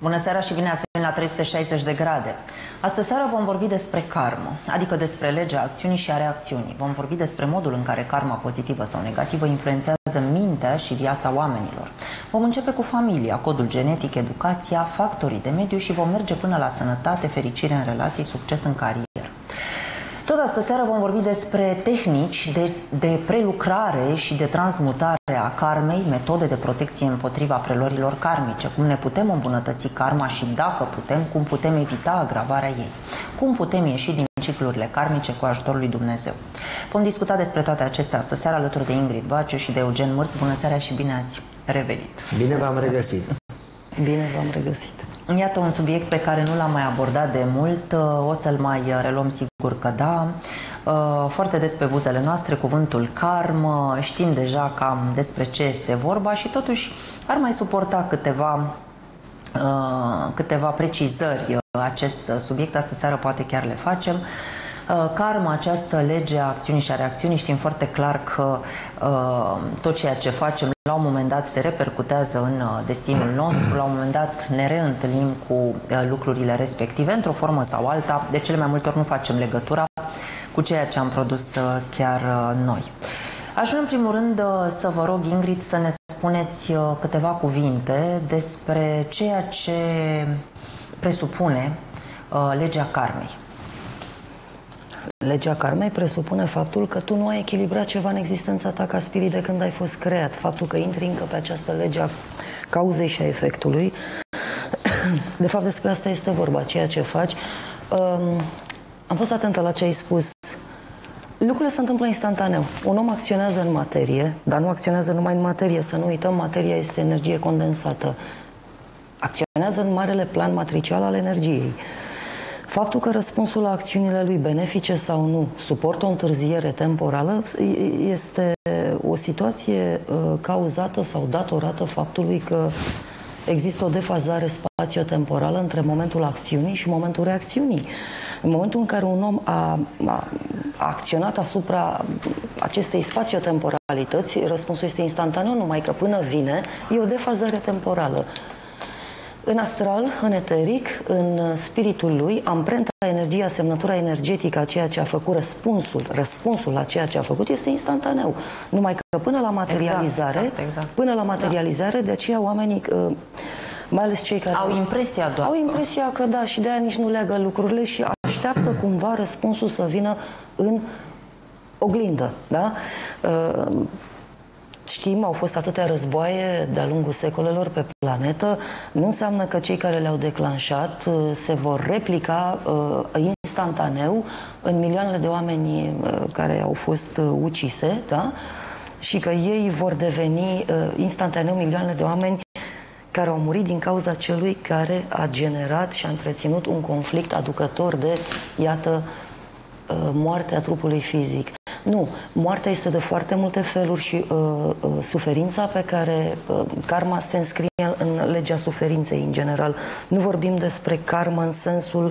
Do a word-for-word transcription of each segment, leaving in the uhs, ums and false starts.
Bună seara și bine ați venit la trei sute șaizeci de grade. Astăzi seara vom vorbi despre karmă, adică despre legea acțiunii și a reacțiunii. Vom vorbi despre modul în care karma pozitivă sau negativă influențează mintea și viața oamenilor. Vom începe cu familia, codul genetic, educația, factorii de mediu și vom merge până la sănătate, fericire în relații, succes în carieră. Tot astă seară vom vorbi despre tehnici de, de prelucrare și de transmutare a karmei, metode de protecție împotriva preluărilor karmice, cum ne putem îmbunătăți karma și dacă putem, cum putem evita agravarea ei, cum putem ieși din ciclurile karmice cu ajutorul lui Dumnezeu. Vom discuta despre toate acestea astă seară alături de Ingrid Baciu și de Eugen Mârț. Bună seara și bine ați revenit! Bine v-am regăsit! Bine v-am regăsit! Iată un subiect pe care nu l-am mai abordat de mult, o să-l mai reluăm sigur că da. Foarte des pe buzele noastre cuvântul karmă, știm deja cam despre ce este vorba și totuși ar mai suporta câteva, câteva precizări acest subiect. Astă seară poate chiar le facem. Karma, această lege a acțiunii și a reacțiunii, știm foarte clar că uh, tot ceea ce facem la un moment dat se repercutează în uh, destinul nostru, la un moment dat ne reîntâlnim cu uh, lucrurile respective, într-o formă sau alta. De cele mai multe ori nu facem legătura cu ceea ce am produs uh, chiar uh, noi. Aș vrea în primul rând uh, să vă rog, Ingrid, să ne spuneți uh, câteva cuvinte despre ceea ce presupune uh, legea karmei. Legea karmei presupune faptul că tu nu ai echilibrat ceva în existența ta ca spirit de când ai fost creat. Faptul că intri încă pe această lege a cauzei și a efectului. De fapt, despre asta este vorba, ceea ce faci. Um, am fost atentă la ce ai spus. Lucrurile se întâmplă instantaneu. Un om acționează în materie, dar nu acționează numai în materie. Să nu uităm, materia este energie condensată. Acționează în marele plan matricial al energiei. Faptul că răspunsul la acțiunile lui, benefice sau nu, suportă o întârziere temporală, este o situație uh, cauzată sau datorată faptului că există o defazare spațio-temporală între momentul acțiunii și momentul reacțiunii. În momentul în care un om a, a, a acționat asupra acestei spațio-temporalități, răspunsul este instantaneu, numai că până vine, e o defazare temporală. În astral, în eteric, în spiritul lui, amprenta, energia, semnătura energetică a ceea ce a făcut, răspunsul, răspunsul la ceea ce a făcut este instantaneu. Numai că până la materializare, exact, exact, exact. până la materializare, da. De aceea oamenii, mai ales cei care au impresia doar. Au impresia că da, și de aia nici nu leagă lucrurile și așteaptă cumva răspunsul să vină în oglindă, da? Știm, au fost atâtea războaie de-a lungul secolelor pe planetă, nu înseamnă că cei care le-au declanșat se vor replica uh, instantaneu în milioanele de oameni uh, care au fost uh, ucise, da? Și că ei vor deveni uh, instantaneu milioanele de oameni care au murit din cauza celui care a generat și a întreținut un conflict aducător de, iată, uh, moartea trupului fizic. Nu, moartea este de foarte multe feluri și uh, uh, suferința pe care uh, karma se înscrie în legea suferinței în general. Nu vorbim despre karmă în sensul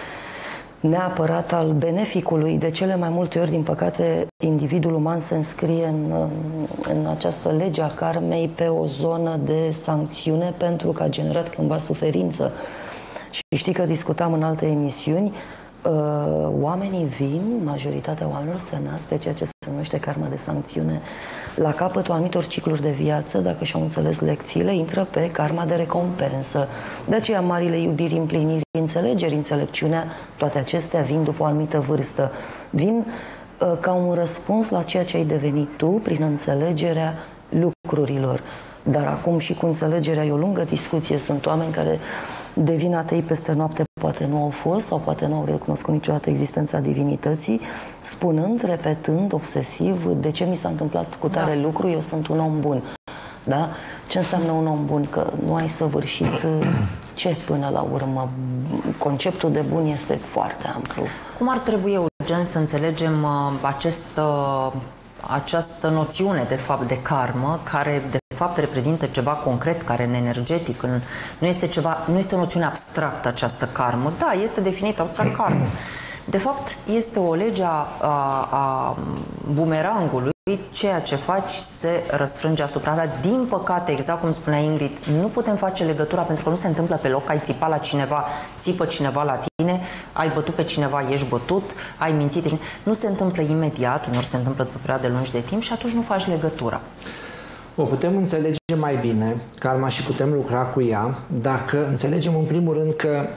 neapărat al beneficului. De cele mai multe ori, din păcate, individul uman se înscrie în, în această lege a karmei pe o zonă de sancțiune pentru că a generat cândva suferință. Și știi că discutam în alte emisiuni, Uh, oamenii vin, majoritatea oamenilor se nasc pe ceea ce se numește karma de sancțiune. La capătul anumitor cicluri de viață, dacă și-au înțeles lecțiile, intră pe karma de recompensă. De aceea marile iubiri, împliniri, înțelegeri, înțelepciunea, toate acestea vin după o anumită vârstă. Vin uh, ca un răspuns la ceea ce ai devenit tu prin înțelegerea lucrurilor. Dar acum și cu înțelegerea e o lungă discuție. Sunt oameni care devin atei peste noapte, poate nu au fost sau poate nu au recunoscut niciodată existența divinității, spunând, repetând, obsesiv, de ce mi s-a întâmplat cu tare da. lucru, eu sunt un om bun. Da? Ce înseamnă un om bun? Că nu ai săvârșit ce până la urmă? Conceptul de bun este foarte amplu. Cum ar trebui, Eugen, să înțelegem uh, acest... Uh... această noțiune, de fapt, de karmă, care, de fapt, reprezintă ceva concret, care în energetic, în, nu este ceva, nu este o noțiune abstractă această karmă. Da, este definită abstract karmă. De fapt, este o lege a, a, a bumerangului ceea ce faci se răsfrânge asupra ta. Din păcate, exact cum spunea Ingrid, nu putem face legătura pentru că nu se întâmplă pe loc, ai țipat la cineva, țipă cineva la tine, ai bătut pe cineva, ești bătut, ai mințit. Nu se întâmplă imediat, unor se întâmplă după perioade lungi de timp și atunci nu faci legătura. O putem înțelege mai bine, karma, și putem lucra cu ea, dacă înțelegem în primul rând că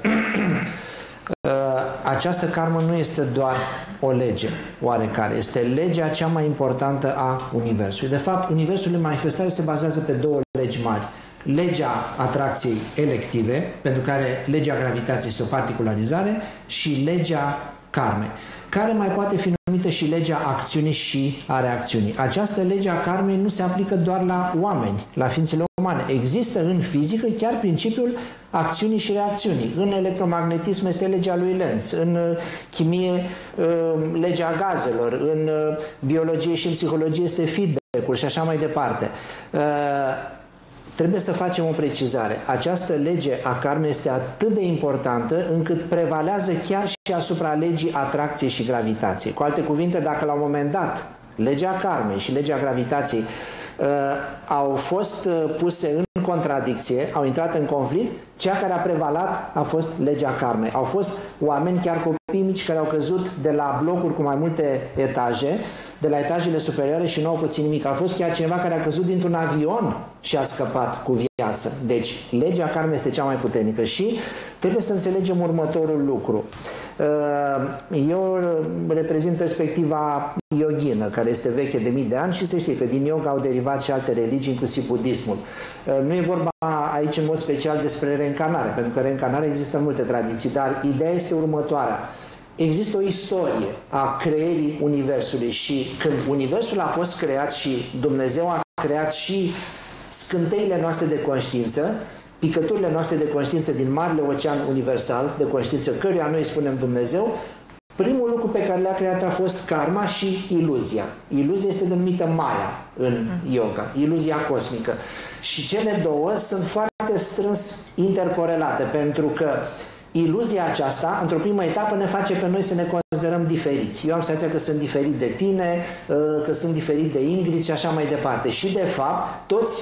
această karmă nu este doar o lege oarecare, este legea cea mai importantă a Universului. De fapt, Universul de manifestare se bazează pe două legi mari. Legea atracției elective, pentru care legea gravitației este o particularizare, și legea karmei, care mai poate fi numită și legea acțiunii și a reacțiunii. Această lege a karmei nu se aplică doar la oameni, la ființele umane. Există în fizică chiar principiul acțiunii și reacțiunii. În electromagnetism este legea lui Lenz, în chimie legea gazelor, în biologie și în psihologie este feedback-ul și așa mai departe. Trebuie să facem o precizare. Această lege a karmei este atât de importantă încât prevalează chiar și asupra legii atracției și gravitației. Cu alte cuvinte, dacă la un moment dat legea karmei și legea gravitației uh, au fost uh, puse în contradicție, au intrat în conflict, cea care a prevalat a fost legea karmei. Au fost oameni, chiar copii mici, care au căzut de la blocuri cu mai multe etaje, de la etajele superioare și nu au pățit nimic. A fost chiar cineva care a căzut dintr-un avion și a scăpat cu viață. Deci, legea karmei este cea mai puternică și trebuie să înțelegem următorul lucru. Eu reprezint perspectiva yoghină, care este veche de mii de ani și se știe că din yoga au derivat și alte religii, inclusiv budismul. Nu e vorba aici în mod special despre reîncarnare, pentru că reîncarnarea există în multe tradiții, dar ideea este următoarea. Există o istorie a creării Universului și când Universul a fost creat și Dumnezeu a creat și scânteile noastre de conștiință, picăturile noastre de conștiință din marele ocean universal de conștiință, căruia noi spunem Dumnezeu, primul lucru pe care le-a creat a fost karma și iluzia. Iluzia este denumită Maya în yoga, iluzia cosmică. Și cele două sunt foarte strâns intercorelate, pentru că iluzia aceasta, într-o primă etapă, ne face pe noi să ne considerăm diferiți. Eu am senzația că sunt diferit de tine, că sunt diferit de Ingrid și așa mai departe. Și, de fapt, toți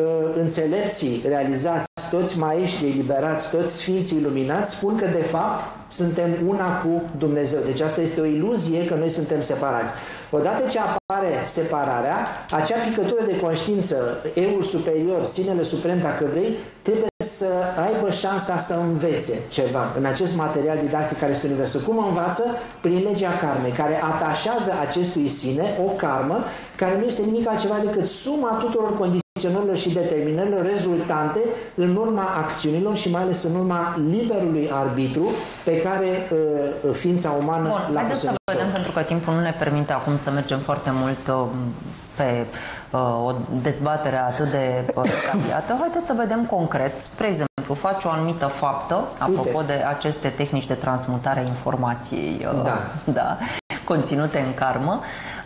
înțelepții realizați, toți maestrii eliberați, toți sfinții iluminați spun că, de fapt, suntem una cu Dumnezeu. Deci asta este o iluzie că noi suntem separați. Odată ce apare separarea, acea picătură de conștiință, eul superior, sinele suprem, dacă vrei, trebuie să aibă șansa să învețe ceva în acest material didactic care este Universul. Cum învață? Prin legea karmei, care atașează acestui sine o karmă care nu este nimic altceva decât suma tuturor condiționărilor și determinărilor rezultante în urma acțiunilor și mai ales în urma liberului arbitru pe care uh, ființa umană l-a pus. Haideți să vedem, pentru că timpul nu ne permite acum să mergem foarte mult uh, pe uh, o dezbatere atât de detaliată. Haideți să vedem concret. Spre exemplu, faci o anumită faptă, apropo Uite. de aceste tehnici de transmutare a informației uh, da. Da, conținute în karmă.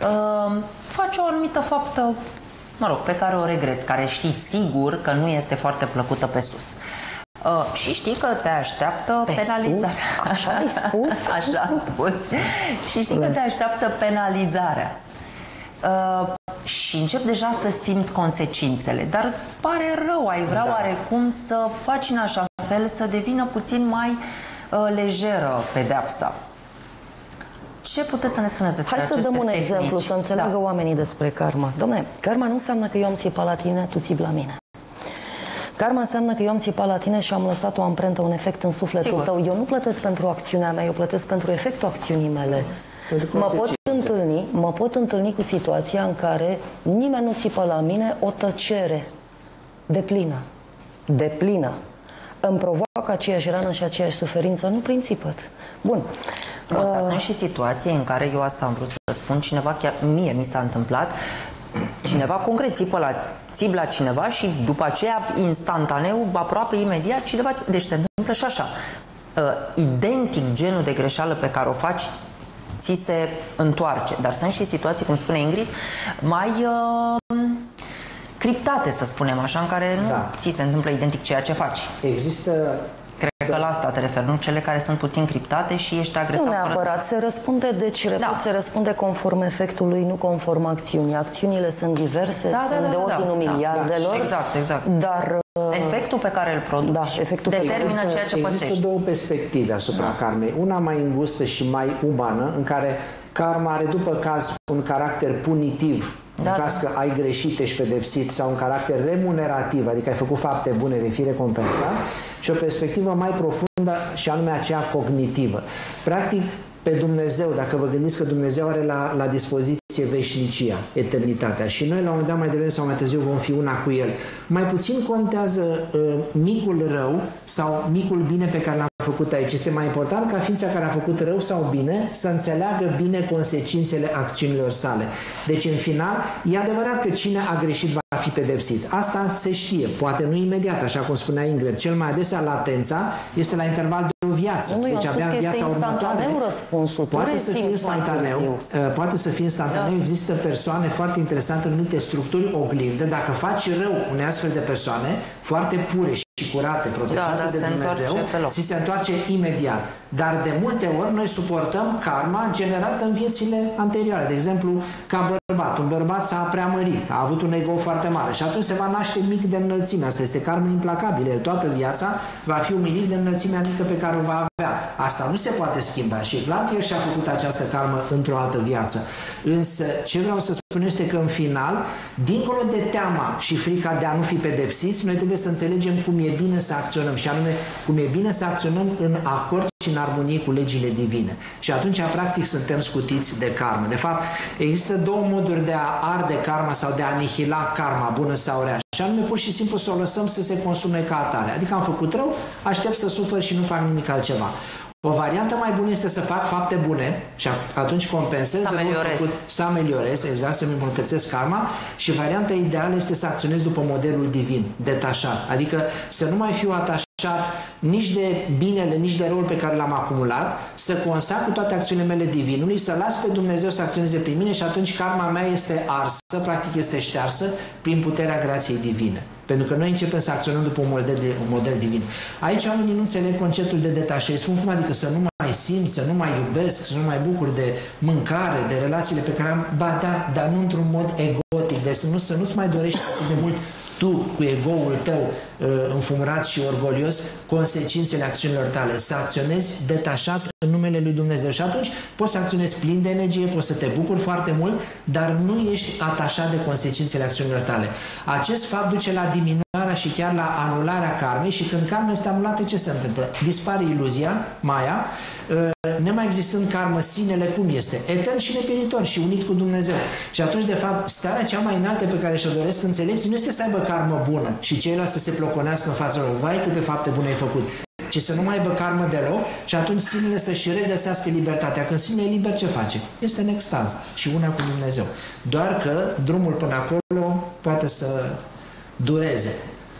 Uh, faci o anumită faptă, mă rog, pe care o regreți, care știi sigur că nu este foarte plăcută pe sus. Uh, și știi că te așteaptă pe penalizarea. Sus? Așa ai spus? Așa am spus. Și știi că te așteaptă penalizarea. Uh, și încep deja să simți consecințele, dar îți pare rău, ai vrea da. oarecum să faci în așa fel să devină puțin mai uh, lejeră pedeapsa. Ce puteți să ne spuneți despre Hai aceste să dăm un tehnici? exemplu, să înțeleagă da. oamenii despre karma. Dom'le, karma nu înseamnă că eu am țipat la tine, tu țipi la mine. Karma înseamnă că eu am țipat la tine și am lăsat o amprentă, un efect în sufletul Sigur. tău. Eu nu plătesc pentru acțiunea mea, eu plătesc pentru efectul acțiunii mele. Mă pot, întâlni, mă pot întâlni cu situația în care nimeni nu țipă la mine, o tăcere deplină. Deplină. Îmi provoacă aceeași rană și aceeași suferință, nu prin țipăt. Bun. Uh... Sunt și situații în care, eu asta am vrut să spun, cineva, chiar mie mi s-a întâmplat, cineva concret țipă la, țip la cineva și după aceea, instantaneu, aproape imediat, cineva țipă. Deci se întâmplă și așa. Uh, identic genul de greșeală pe care o faci, ți se întoarce. Dar sunt și situații, cum spune Ingrid, mai uh, criptate, să spunem așa, în care nu da. ți se întâmplă identic ceea ce faci. Există Cred că la asta te referi, nu cele care sunt puțin criptate și ești agresat. Nu neapărat, se răspunde, deci, repet, da. se răspunde conform efectului, nu conform acțiunii. Acțiunile sunt diverse, da, sunt da, da, de ordinul da, miliardelor. Da, exact, exact. Dar efectul pe care îl produci da, efectul determină există, ceea ce pățești. Există două perspective asupra da. karmei. Una mai îngustă și mai umană, în care karma are după caz un caracter punitiv. Da, în caz că ai greșit, ești pedepsit, sau un caracter remunerativ, adică ai făcut fapte bune, vei fi recompensat, și o perspectivă mai profundă, și anume aceea cognitivă. Practic, pe Dumnezeu, dacă vă gândiți că Dumnezeu are la, la dispoziție veșnicia, eternitatea, și noi la un moment dat, mai devreme sau mai târziu, vom fi una cu El, mai puțin contează uh, micul rău sau micul bine pe care l-am făcut aici. Este mai important ca ființa care a făcut rău sau bine să înțeleagă bine consecințele acțiunilor sale. Deci, în final, e adevărat că cine a greșit va fi pedepsit. Asta se știe, poate nu imediat, așa cum spunea Ingrid. Cel mai adesea latența este la interval de o viață. Nu, deci abia în viața următoare răspunsul. Poate să fie instantaneu. Poate să fie instantaneu. Da. Există persoane foarte interesante numite structuri oglindă. Dacă faci rău unei astfel de persoane, foarte pure și curate, protejate da, da, de Dumnezeu, ți se întoarce imediat. Dar de multe ori noi suportăm karma generată în viețile anterioare. De exemplu, ca bărbat. Un bărbat s-a preamărit, a avut un ego foarte mare și atunci se va naște mic de înălțime. Asta este karma implacabilă. El toată viața va fi umilit de înălțimea mică pe care o va avea. Asta nu se poate schimba și e clar că el și-a făcut această karmă într-o altă viață. Însă, ce vreau să spun este că în final, dincolo de teama și frica de a nu fi pedepsiți, noi trebuie să înțelegem cum e bine să acționăm și anume cum e bine să acționăm în acord și în armonie cu legile divine. Și atunci, practic, suntem scutiți de karmă. De fapt, există două moduri de a arde karma sau de a anihila karma, bună sau rea. Și anume, pur și simplu să o lăsăm să se consume ca atare. Adică am făcut rău, aștept să sufăr și nu fac nimic altceva. O variantă mai bună este să fac fapte bune și atunci compensez, să ameliorez, să ameliorez exact, să-mi îmbunătățesc karma, și varianta ideală este să acționez după modelul divin, detașat. Adică să nu mai fiu atașat nici de binele, nici de răul pe care l-am acumulat, să consacru toate acțiunile mele divinului, să las pe Dumnezeu să acționeze prin mine și atunci karma mea este arsă, practic este ștearsă prin puterea grației divine. Pentru că noi începem să acționăm după un model, de, un model divin. Aici oamenii nu înțeleg conceptul de detașare. Spun cum adică să nu mai simt, să nu mai iubesc, să nu mai bucur de mâncare, de relațiile pe care am, ba da, dar nu într-un mod egotic, deci să, nu, să nu-ți mai dorești atât de mult tu, cu ego-ul tău uh, înfumurat și orgolios, consecințele acțiunilor tale, să acționezi detașat în numele lui Dumnezeu. Și atunci poți să acționezi plin de energie, poți să te bucuri foarte mult, dar nu ești atașat de consecințele acțiunilor tale. Acest fapt duce la diminuarea și chiar la anularea karmei și când karma este anulată, ce se întâmplă? Dispare iluzia, Maya, nemai existând karmă, sinele cum este, etern și neperitor și unit cu Dumnezeu. Și atunci, de fapt, starea cea mai înaltă pe care și-o doresc înțelepții nu este să aibă karmă bună și ceilalți să se ploconească în fața lor. Vai, câte fapte bune ai făcut! Ci să nu mai aibă karmă deloc și atunci sinele să-și regăsească libertatea. Când sinele e liber, ce face? Este în extaz și una cu Dumnezeu. Doar că drumul până acolo poate să dureze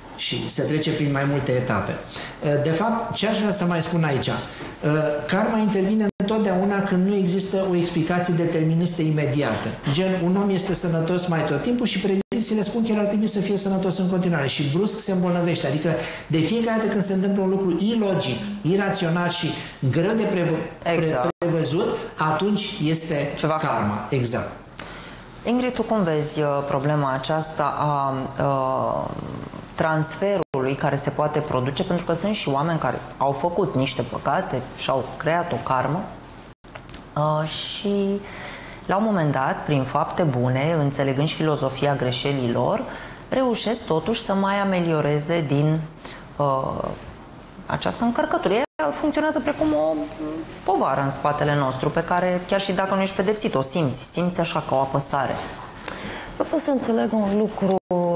și se trece prin mai multe etape. De fapt, ce aș vrea să mai spun aici? Karma intervine întotdeauna când nu există o explicație deterministă imediată. Gen, un om este sănătos mai tot timpul și predicțiile spun că el ar trebui să fie sănătos în continuare și brusc se îmbolnăvește. Adică de fiecare dată când se întâmplă un lucru ilogic, irațional și greu de prevă exact. prevăzut, atunci este ceva karma. Exact. Ingrid, tu cum vezi problema aceasta a uh, transferului care se poate produce, pentru că sunt și oameni care au făcut niște păcate și au creat o karmă uh, și la un moment dat, prin fapte bune, înțelegând și filozofia greșelilor, reușesc totuși să mai amelioreze din uh, această încărcătură. Ea funcționează precum o povară în spatele nostru, pe care chiar și dacă nu ești pedepsit, o simți, simți așa ca o apăsare. Vreau să se înțelegă un lucru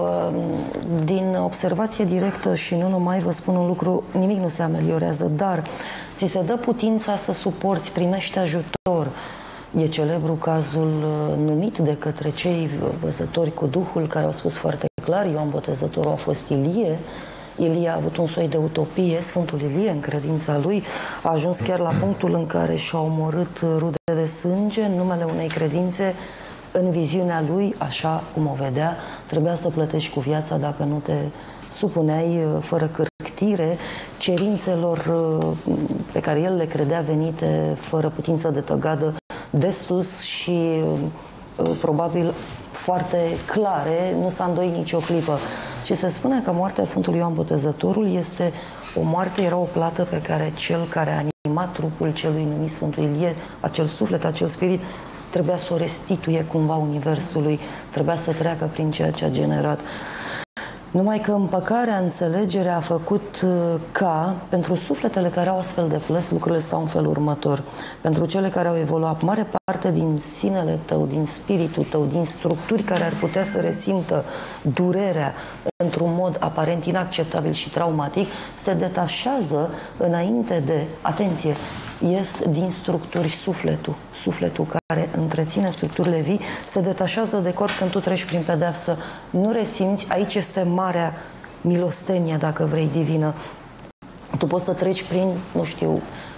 din observație directă și nu numai, vă spun un lucru, nimic nu se ameliorează, dar ți se dă putința să suporți, primești ajutor. E celebru cazul numit de către cei văzători cu Duhul, care au spus foarte clar, Ioan Botezătorul a fost Ilie, Ilie a avut un soi de utopie, Sfântul Ilie, în credința lui, a ajuns chiar la punctul în care și-a omorât rude de sânge în numele unei credințe. În viziunea lui, așa cum o vedea, trebuia să plătești cu viața dacă nu te supuneai fără cârtii plătire cerințelor pe care el le credea venite fără putință de tăgadă de sus și probabil foarte clare, nu s-a îndoit nicio clipă. Și se spune că moartea Sfântului Ioan Botezătorul este o moarte, era o plată pe care cel care a animat trupul celui numit Sfântul Ilie, acel suflet, acel spirit, trebuia să o restituie cumva universului, trebuia să treacă prin ceea ce a generat. Numai că împăcarea, înțelegerea a făcut ca, pentru sufletele care au astfel de plăți, lucrurile stau în felul următor. Pentru cele care au evoluat mare parte din sinele tău, din spiritul tău, din structuri care ar putea să resimtă durerea într-un mod aparent inacceptabil și traumatic, se detașează înainte de, atenție, ies din structuri sufletul. Sufletul care întreține structurile vii se detașează de corp când tu treci prin pedeapsă. Nu resimți, aici este marea milostenie, dacă vrei, divină. Tu poți să treci prin, nu știu,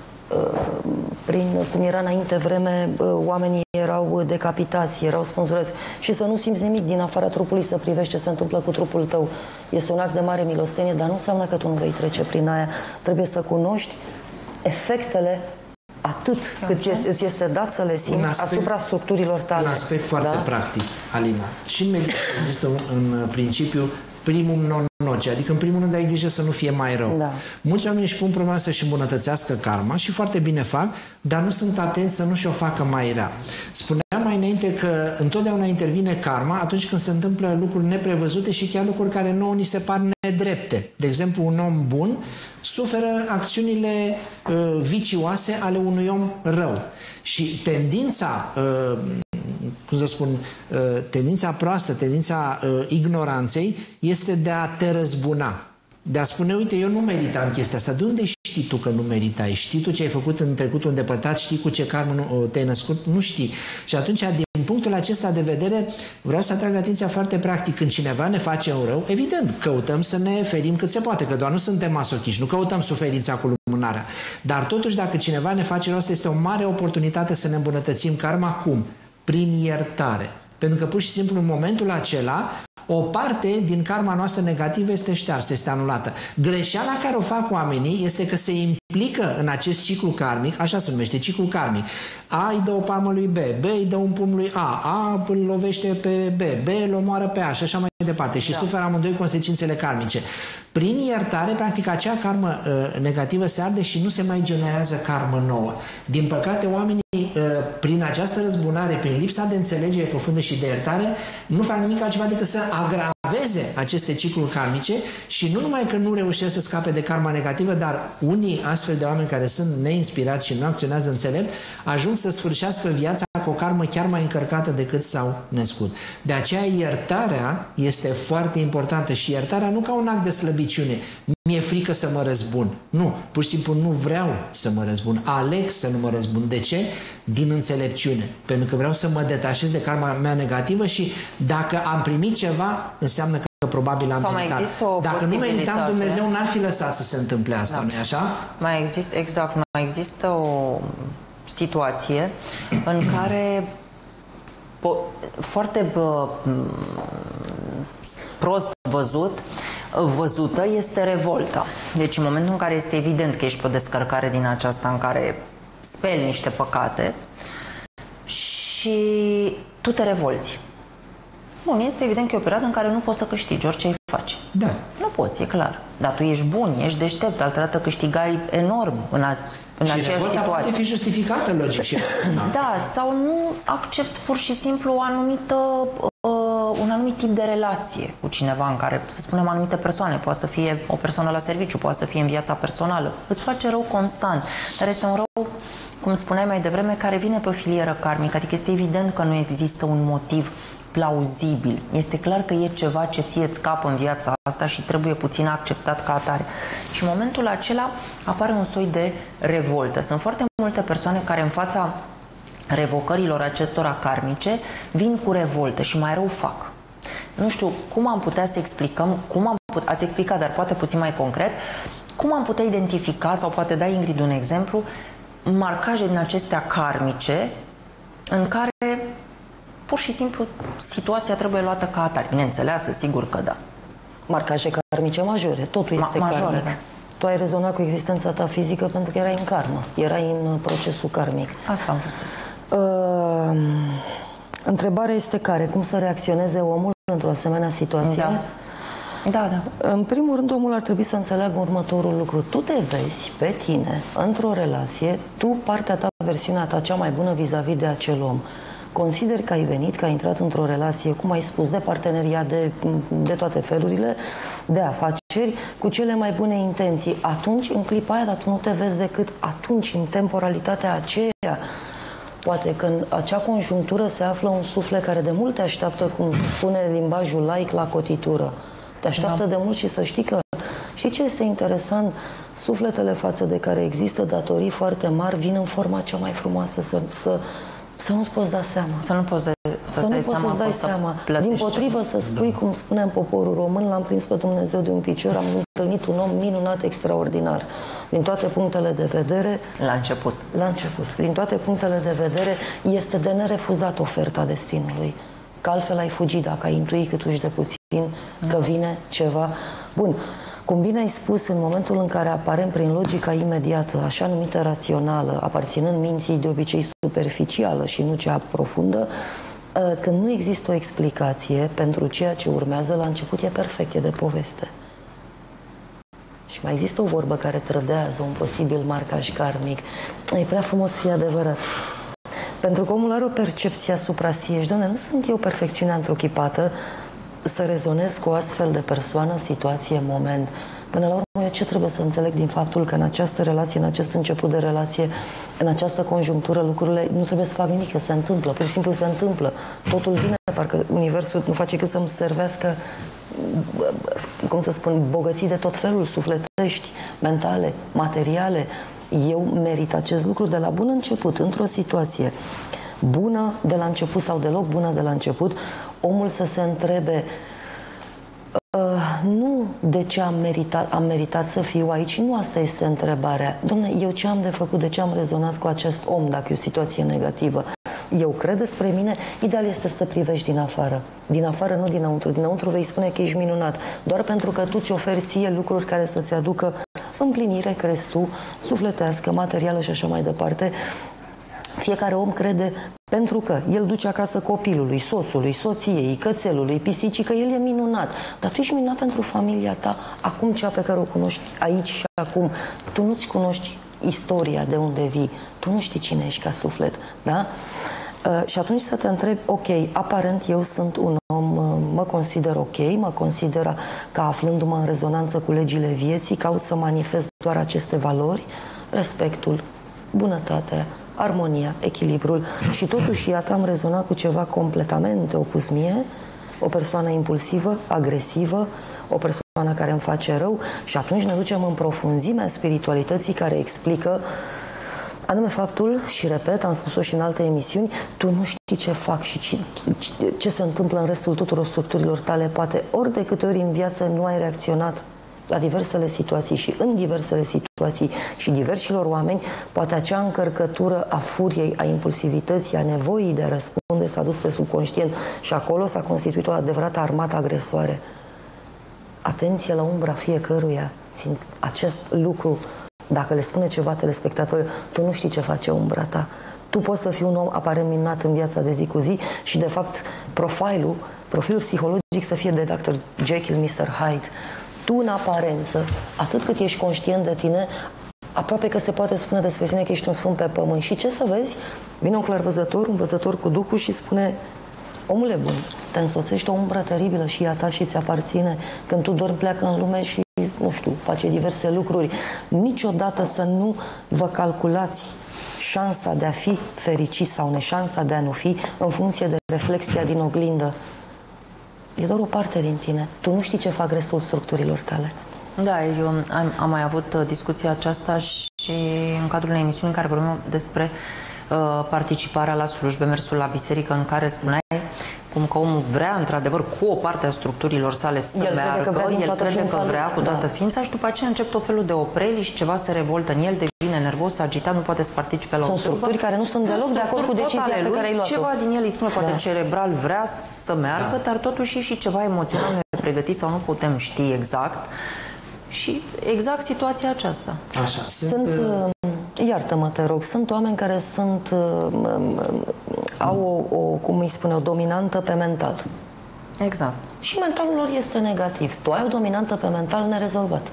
prin, cum era înainte vreme, oamenii erau decapitați, erau spânzurați și să nu simți nimic din afara trupului, să privești ce se întâmplă cu trupul tău. Este un act de mare milostenie, dar nu înseamnă că tu nu vei trece prin aia. Trebuie să cunoști efectele atât cât îți este dat să le simți aspect, asupra structurilor tale. Un aspect foarte da? practic, Alina. Și în medicina există un, în principiu primum non nocere, adică în primul rând ai grijă să nu fie mai rău. Da. Mulți oameni își pun problema să-și îmbunătățească karma și foarte bine fac, dar nu sunt atenți să nu și-o facă mai rea. Spuneam mai înainte că întotdeauna intervine karma atunci când se întâmplă lucruri neprevăzute și chiar lucruri care nouă ni se par nedrepte. De exemplu, un om bun suferă acțiunile uh, vicioase ale unui om rău. Și tendința, uh, cum să spun, uh, tendința proastă, tendința uh, ignoranței este de a te răzbuna. De a spune, uite, eu nu meritam chestia asta. De unde știi tu că nu meritai? Știi tu ce ai făcut în trecutul îndepărtat? Știi cu ce karmă te-ai născut? Nu știi. Și atunci, din punctul acesta de vedere, vreau să atrag atenția foarte practic. Când cineva ne face un rău, evident, căutăm să ne ferim cât se poate, că doar nu suntem masochiști, nu căutăm suferința cu lumânarea. Dar totuși, dacă cineva ne face rău, asta este o mare oportunitate să ne îmbunătățim karma. Cum? Prin iertare. Pentru că, pur și simplu, în momentul acela, o parte din karma noastră negativă este ștearsă, este anulată. Greșeala care o fac oamenii este că se implică în acest ciclu karmic, așa se numește, ciclu karmic. A îi dă o palmă lui B, B îi dă un pumn lui A, A îl lovește pe B, B îl omoară pe A și așa mai departe. Și da. suferă amândoi consecințele karmice. Prin iertare, practic, acea karmă uh, negativă se arde și nu se mai generează karmă nouă. Din păcate, oamenii, uh, prin această răzbunare, prin lipsa de înțelegere profundă și de iertare, nu fac nimic altceva decât să agraveze aceste cicluri karmice și nu numai că nu reușesc să scape de karma negativă, dar unii astfel de oameni care sunt neinspirați și nu acționează înțelept, ajung să sfârșească viața cu o karmă chiar mai încărcată decât s-au născut. De aceea iertarea este foarte importantă și iertarea nu ca un act de slăbiciune. Mi-e frică să mă răzbun. Nu, pur și simplu nu vreau să mă răzbun. Aleg să nu mă răzbun. De ce? Din înțelepciune. Pentru că vreau să mă detașez de karma mea negativă și dacă am primit ceva, înseamnă că probabil am meritat. Dacă nu meritam, Dumnezeu n-ar fi lăsat să se întâmple asta, da. Nu-i așa? Mai există, exact, mai există o situație în care foarte bă, prost văzut văzută este revolta. Deci în momentul în care este evident că ești pe o descărcare din aceasta în care speli niște păcate și tu te revolți. Bun, este evident că e o perioadă în care nu poți să câștigi orice ai face. Da. Nu poți, e clar. Dar tu ești bun, ești deștept, altădată câștigai enorm în, a, în aceeași situație. Și poate fi justificată, logic. Și da, sau nu accepti pur și simplu o anumită, uh, un anumit tip de relație cu cineva în care, să spunem, anumite persoane. Poate să fie o persoană la serviciu, poate să fie în viața personală. Îți face rău constant, dar este un rău, cum spuneai mai devreme, care vine pe o filieră karmică. Adică este evident că nu există un motiv plauzibil. Este clar că e ceva ce ție îți scapă în viața asta și trebuie puțin acceptat ca atare. Și în momentul acela apare un soi de revoltă. Sunt foarte multe persoane care în fața revocărilor acestora karmice vin cu revoltă și mai rău fac. Nu știu cum am putea să explicăm, cum am put- ați explicat, dar poate puțin mai concret, cum am putea identifica, sau poate da Ingrid un exemplu, marcaje din acestea karmice în care pur și simplu situația trebuie luată ca atare. Bineînțeleasă, sigur că da. Marcaje karmice majore, totul este Ma majore, karmic. Da. Tu ai rezonat cu existența ta fizică pentru că erai în karmă, erai în procesul karmic. Asta am fost. Uh, întrebarea este care? Cum să reacționeze omul într-o asemenea situație? Da. Da, da. În primul rând, omul ar trebui să înțeleagă următorul lucru. Tu te vezi pe tine într-o relație, tu, partea ta, versiunea ta cea mai bună vis-a-vis de acel om. Consideri că ai venit, că ai intrat într-o relație, cum ai spus, de parteneriat, de, de toate felurile, de afaceri, cu cele mai bune intenții. Atunci, în clipa aia, dar tu nu te vezi decât atunci, în temporalitatea aceea. Poate că în acea conjunctură se află un suflet care de mult te așteaptă, cum spune limbajul laic, la cotitură. Te așteaptă da. de mult și să știi că... Știi ce este interesant? Sufletele față de care există datorii foarte mari vin în forma cea mai frumoasă, să, să, să nu-ți poți da seama. Să nu poți, de, să să dai nu poți seama, să-ți dai seama. Din potrivă, să spui, da. cum spunem poporul român, l-am prins pe Dumnezeu de un picior, am întâlnit un om minunat, extraordinar. Din toate punctele de vedere... La început. La început. Din toate punctele de vedere, este de nerefuzat oferta destinului. Că altfel ai fugit dacă ai intui câtuși de puțin că vine ceva. Bun, cum bine ai spus, în momentul în care aparem prin logica imediată, așa numită rațională, aparținând minții de obicei superficială și nu cea profundă, când nu există o explicație pentru ceea ce urmează, la început e perfect, e de poveste. Și mai există o vorbă care trădează un posibil marcaj karmic. E prea frumos să fie adevărat. Pentru că omul are o percepție asupra sieși. Doamne, nu sunt eu perfecțiunea întruchipată să rezonez cu o astfel de persoană, situație, moment. Până la urmă, eu ce trebuie să înțeleg din faptul că în această relație, în acest început de relație, în această conjunctură, lucrurile nu trebuie să fac nimic, că se întâmplă, pur și simplu se întâmplă. Totul vine, parcă universul nu face cât să-mi servească, cum să spun, bogății de tot felul, sufletești, mentale, materiale. Eu merit acest lucru de la bun început, într-o situație bună de la început sau deloc bună de la început, omul să se întrebe uh, nu de ce am meritat, am meritat să fiu aici, nu asta este întrebarea. Dom'le, eu ce am de făcut, de ce am rezonat cu acest om dacă e o situație negativă? Eu cred despre mine, ideal este să te privești din afară. Din afară, nu dinăuntru. Dinăuntru vei spune că ești minunat, doar pentru că tu ți oferi ție lucruri care să-ți aducă împlinire, crezi tu, sufletească, materială și așa mai departe. Fiecare om crede pentru că el duce acasă copilului, soțului, soției, cățelului, pisicii, că el e minunat. Dar tu ești minunat pentru familia ta, acum cea pe care o cunoști aici și acum. Tu nu-ți cunoști istoria de unde vii, tu nu știi cine ești ca suflet, da? Uh, și atunci să te întrebi, ok, aparent eu sunt un om, uh, mă consider ok, mă consider că aflându-mă în rezonanță cu legile vieții, caut să manifest doar aceste valori, respectul, bunătatea, armonia, echilibrul și totuși, iată, am rezonat cu ceva completamente opus mie, o persoană impulsivă, agresivă, o persoană care îmi face rău și atunci ne ducem în profunzimea spiritualității care explică anume faptul, și repet, am spus-o și în alte emisiuni, tu nu știi ce fac și ce, ce se întâmplă în restul tuturor structurilor tale. Poate ori de câte ori în viață nu ai reacționat la diversele situații și în diversele situații și diversilor oameni, poate acea încărcătură a furiei, a impulsivității, a nevoii de a răspunde s-a dus pe subconștient și acolo s-a constituit o adevărată armată agresoare. Atenție la umbra fiecăruia. Simt acest lucru. Dacă le spune ceva telespectatorilor, tu nu știi ce face umbra ta. Tu poți să fii un om aparent minunat în viața de zi cu zi și, de fapt, profilul, profilul psihologic să fie de doctor Jekyll, mister Hyde. Tu, în aparență, atât cât ești conștient de tine, aproape că se poate spune despre tine că ești un sfânt pe pământ. Și ce să vezi? Vine un clarvăzător, un văzător cu Duhul și spune: omule bun, te însoțește o umbră teribilă și ea ta și ți aparține. Când tu dormi, pleacă în lume și, nu știu, face diverse lucruri. Niciodată să nu vă calculați șansa de a fi fericit sau neșansa de a nu fi în funcție de reflexia din oglindă. E doar o parte din tine. Tu nu știi ce fac restul structurilor tale. Da, eu am, am mai avut discuția aceasta și în cadrul unei emisiuni în care vorbim despre uh, participarea la slujbe, mersul la biserică, în care spuneai cum că omul vrea, într-adevăr, cu o parte a structurilor sale să el meargă, crede că vrea, el crede că vrea cu toată da. ființa și după aceea încep tot felul de opreli și ceva se revoltă în el, devine nervos, agitat, nu poate să participe la sunt o slujbă. Sunt structuri care nu sunt deloc de acord cu decizia pe care ai luat-o. Ceva din el îi spune, poate da. cerebral vrea să meargă, da. dar totuși e și ceva emoțional nu e pregătit sau nu putem ști exact. și exact situația aceasta. Așa. Sunt, sunt iartă-mă, te rog, sunt oameni care sunt au o, o cum îi spune, o dominantă pe mental. Exact. Și mentalul lor este negativ. Tu ai o dominantă pe mental nerezolvat.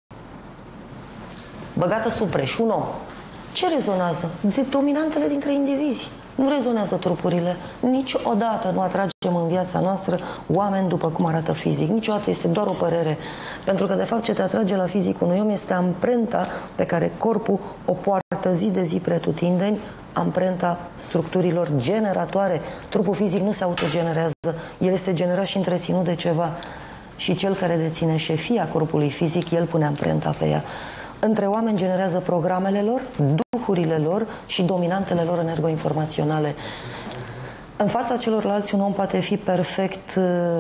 Băgată sub preș, un om. Ce rezonează? Dominantele dintre indivizi. Nu rezonează trupurile. Niciodată nu atragem în viața noastră oameni după cum arată fizic. Niciodată, este doar o părere. Pentru că, de fapt, ce te atrage la fizic unui om este amprenta pe care corpul o poartă zi de zi pretutindeni, amprenta structurilor generatoare. Trupul fizic nu se autogenerează. El este generat și întreținut de ceva. Și cel care deține șefia corpului fizic, el pune amprenta pe ea. Între oameni generează programele lor, duhurile lor și dominantele lor energoinformaționale. În fața celorlalți, un om poate fi perfect,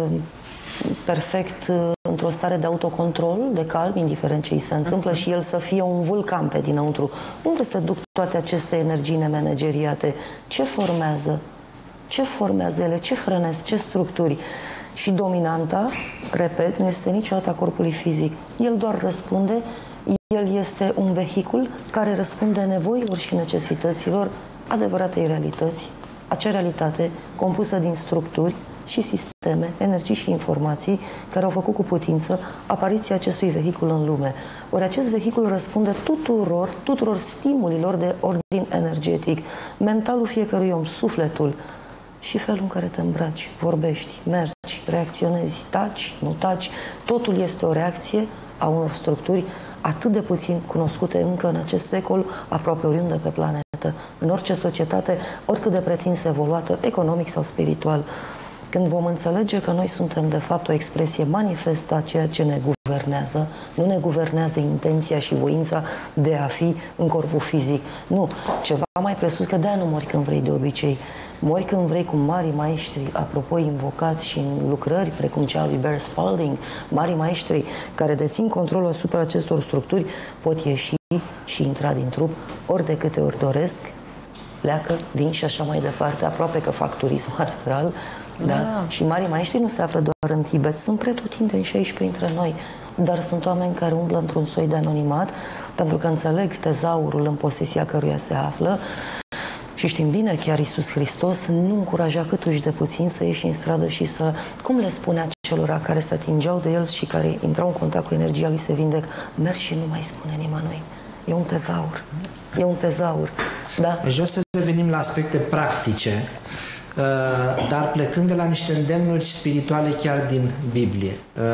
perfect într-o stare de autocontrol, de calm, indiferent ce îi se întâmplă, și el să fie un vulcan pe dinăuntru. Unde se duc toate aceste energii nemanageriate? Ce formează? Ce formează ele? Ce hrănesc? Ce structuri? Și dominanta, repet, nu este niciodată a corpului fizic. El doar răspunde. El este un vehicul care răspunde nevoilor și necesităților adevăratei realități, acea realitate compusă din structuri și sisteme, energii și informații care au făcut cu putință apariția acestui vehicul în lume. Ori acest vehicul răspunde tuturor, tuturor stimulilor de ordin energetic, mentalul fiecărui om, sufletul și felul în care te îmbraci, vorbești, mergi, reacționezi, taci, nu taci, totul este o reacție a unor structuri atât de puțin cunoscute încă în acest secol, aproape oriunde pe planetă, în orice societate, oricât de pretins evoluată, economic sau spiritual. Când vom înțelege că noi suntem, de fapt, o expresie manifestă a ceea ce ne guvernează, nu ne guvernează intenția și voința de a fi în corpul fizic. Nu, ceva mai presus, că de-aia nu mori când vrei de obicei. Mori când vrei, cu mari maestri, apropo, invocați și în lucrări precum cea lui Bear Spalding, mari maestri care dețin controlul asupra acestor structuri, pot ieși și intra din trup ori de câte ori doresc, pleacă, vin și așa mai departe, aproape că fac turism astral. Da? Da. Și mari maestri nu se află doar în Tibet, sunt pretutindeni și aici printre noi, dar sunt oameni care umblă într-un soi de anonimat, pentru că înțeleg tezaurul în posesia căruia se află. Și știm bine, chiar Iisus Hristos nu încuraja câtuși de puțin să ieși în stradă și să, cum le spunea celora care se atingeau de el și care intrau în contact cu energia lui, se vindec, mergi și nu mai spune nimănui. E un tezaur. E un tezaur. Da? Aș vrea să revenim la aspecte practice, dar plecând de la niște îndemnuri spirituale chiar din Biblie.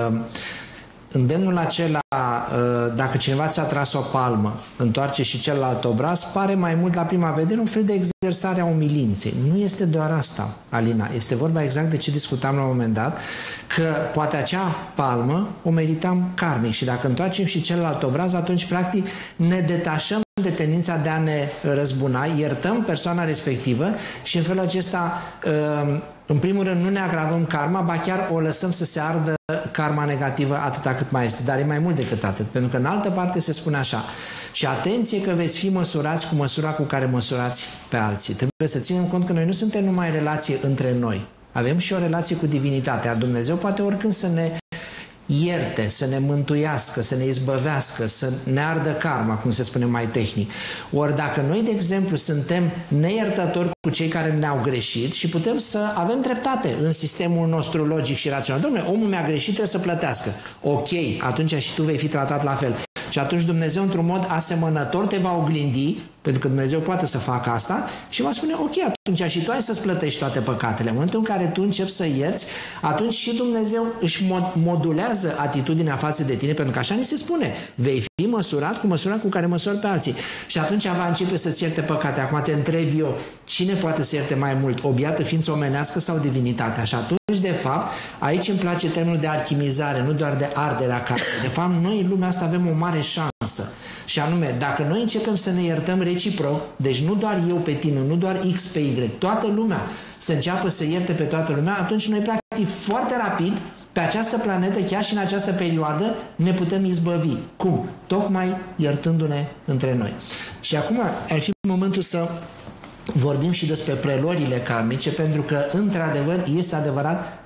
Îndemnul acela, dacă cineva ți-a tras o palmă, întoarce și celălalt obraz, pare mai mult la prima vedere un fel de exersare a umilinței. Nu este doar asta, Alina. Este vorba exact de ce discutam la un moment dat, că poate acea palmă o meritam karmic și dacă întoarcem și celălalt obraz, atunci practic ne detașăm de tendința de a ne răzbuna, iertăm persoana respectivă și în felul acesta, în primul rând, nu ne agravăm karma, ba chiar o lăsăm să se ardă karma negativă atâta cât mai este. Dar e mai mult decât atât, pentru că în altă parte se spune așa: și atenție că veți fi măsurați cu măsura cu care măsurați pe alții. Trebuie să ținem cont că noi nu suntem numai în relație între noi, avem și o relație cu divinitatea, iar Dumnezeu poate oricând să ne ierte, să ne mântuiască, să ne izbăvească, să ne ardă karma, cum se spune mai tehnic. Ori dacă noi, de exemplu, suntem neiertători cu cei care ne-au greșit și putem să avem dreptate în sistemul nostru logic și rațional. Dom'le, omul mi-a greșit, trebuie să plătească. Ok, atunci și tu vei fi tratat la fel. Și atunci Dumnezeu, într-un mod asemănător, te va oglindi, pentru că Dumnezeu poate să facă asta, și va spune, ok, atunci și tu ai să-ți plătești toate păcatele. În momentul în care tu începi să ierți, atunci și Dumnezeu își modulează atitudinea față de tine, pentru că așa ni se spune, vei fi măsurat cu măsura cu care măsori pe alții. Și atunci va începe să-ți ierte păcate. Acum te întreb eu, cine poate să ierte mai mult, o biată ființă omenească sau divinitatea? Și atunci, de fapt, aici îmi place termenul de alchimizare, nu doar de arderea carnei. De fapt, noi în lumea asta avem o mare șansă. Și anume, dacă noi începem să ne iertăm reciproc, deci nu doar eu pe tine, nu doar X pe Y, toată lumea să înceapă să ierte pe toată lumea, atunci noi, practic, foarte rapid, pe această planetă, chiar și în această perioadă, ne putem izbăvi. Cum? Tocmai iertându-ne între noi. Și acum ar fi momentul să vorbim și despre preluările karmice, pentru că, într-adevăr, este adevărat,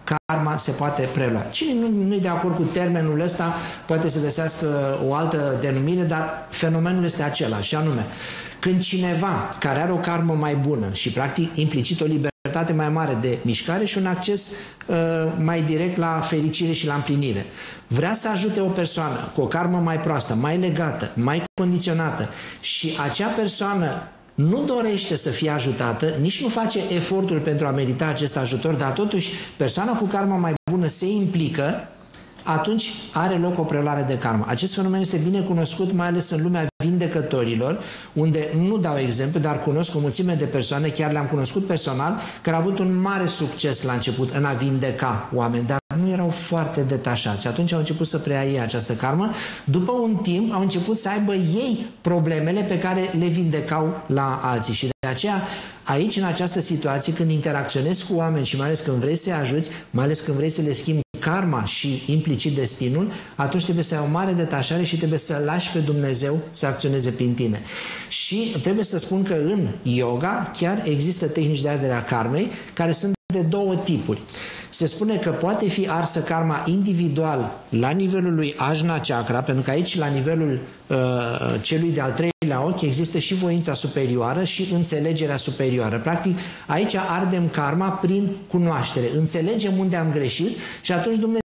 karma se poate prelua. Cine nu, nu e de acord cu termenul ăsta poate să găsească o altă denumire, dar fenomenul este același, și anume, când cineva care are o karmă mai bună și practic implicit o libertate mai mare de mișcare și un acces uh, mai direct la fericire și la împlinire, vrea să ajute o persoană cu o karmă mai proastă, mai legată, mai condiționată, și acea persoană nu dorește să fie ajutată, nici nu face efortul pentru a merita acest ajutor, dar totuși persoana cu karma mai bună se implică, atunci are loc o preluare de karmă. Acest fenomen este bine cunoscut, mai ales în lumea vindecătorilor, unde nu dau exemplu, dar cunosc o mulțime de persoane, chiar le-am cunoscut personal, care au avut un mare succes la început în a vindeca oameni, dar nu erau foarte detașați. Și atunci au început să preia ei această karmă. După un timp au început să aibă ei problemele pe care le vindecau la alții. Și de aceea, aici, în această situație, când interacționezi cu oameni și mai ales când vrei să-i ajuți, mai ales când vrei să le schimbi karma și implicit destinul, atunci trebuie să ai o mare detașare și trebuie să lași pe Dumnezeu să acționeze prin tine. Și trebuie să spun că în yoga chiar există tehnici de ardere a karmei care sunt de două tipuri. Se spune că poate fi arsă karma individual la nivelul lui Ajna Chakra, pentru că aici, la nivelul uh, celui de-al treilea ochi, există și voința superioară și înțelegerea superioară. Practic, aici ardem karma prin cunoaștere. Înțelegem unde am greșit și atunci Dumnezeu